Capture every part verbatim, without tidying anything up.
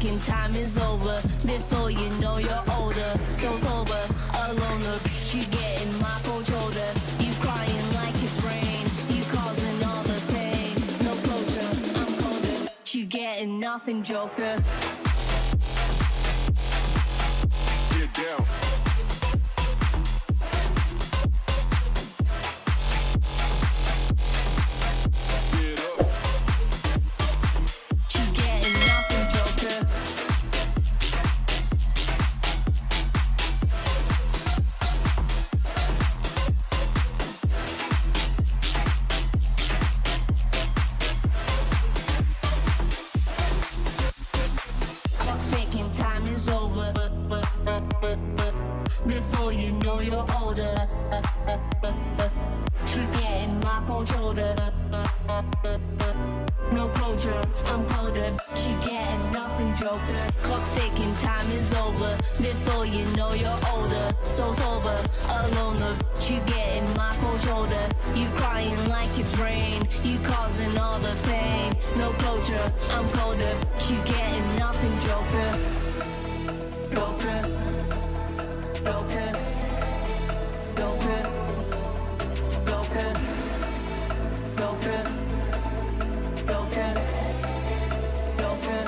ticking, time is over. Before you know you're older. So sober, alone, the bitch you get in my cold shoulder. You crying like it's rain, you causing all the pain. No closure, I'm colder, you getting nothing, joker. Get down. Before you know you're older, you getting my cold shoulder. No closure, I'm colder, you getting nothing, joker. Clock's ticking, time is over. Before you know you're older. So sober, alone, the you getting my cold shoulder. You crying like it's rain, you causing all the pain. No closure, I'm colder, you getting nothing, joker. Joker. Joker, Joker, Joker, Joker, Joker, Joker.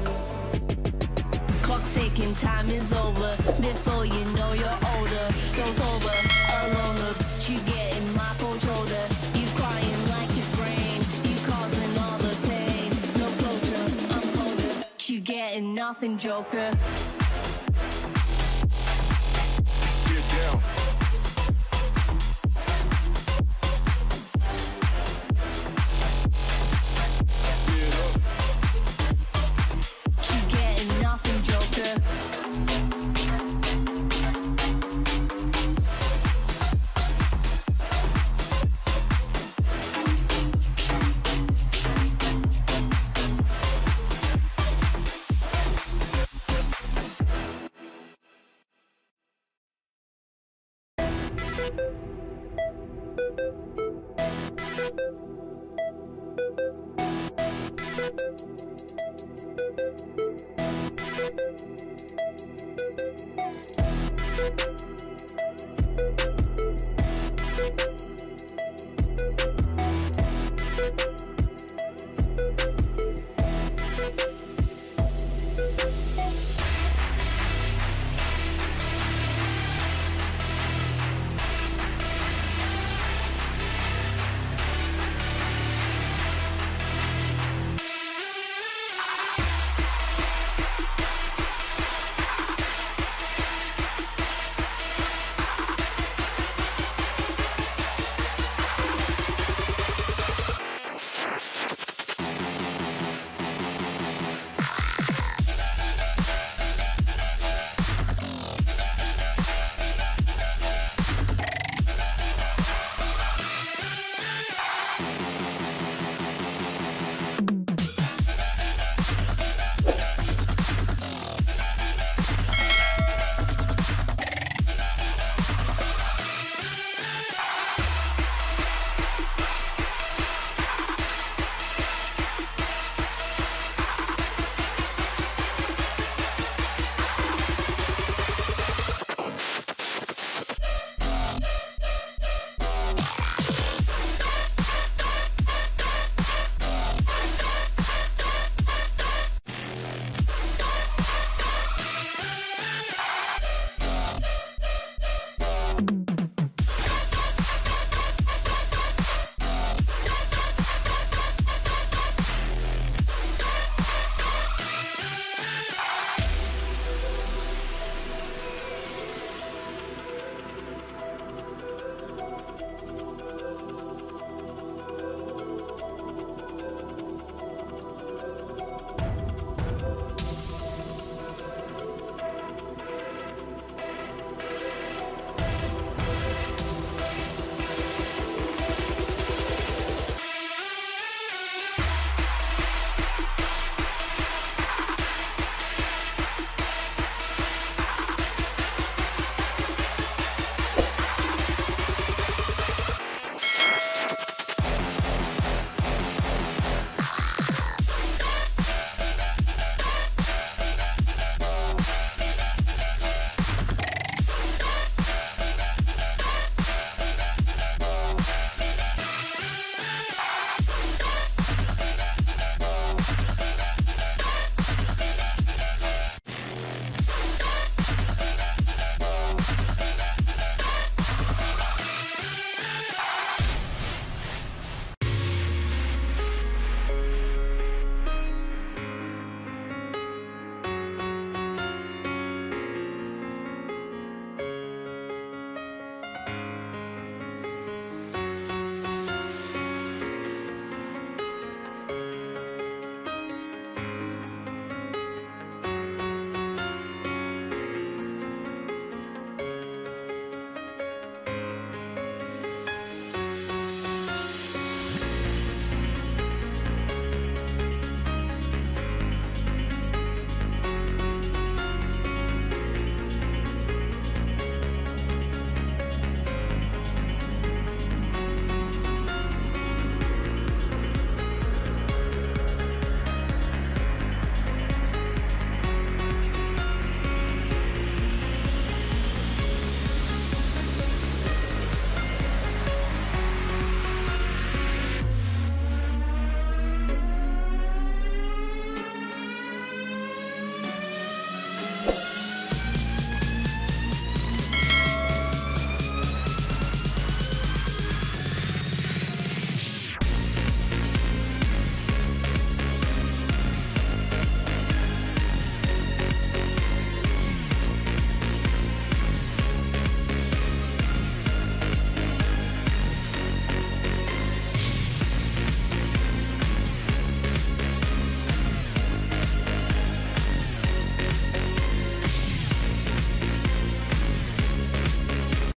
Clock's ticking, time is over. Before you know you're older. So sober, alone, the bitch you getting my cold shoulder. You crying like it's rain, you causing all the pain. No closure, I'm colder, you getting nothing, joker.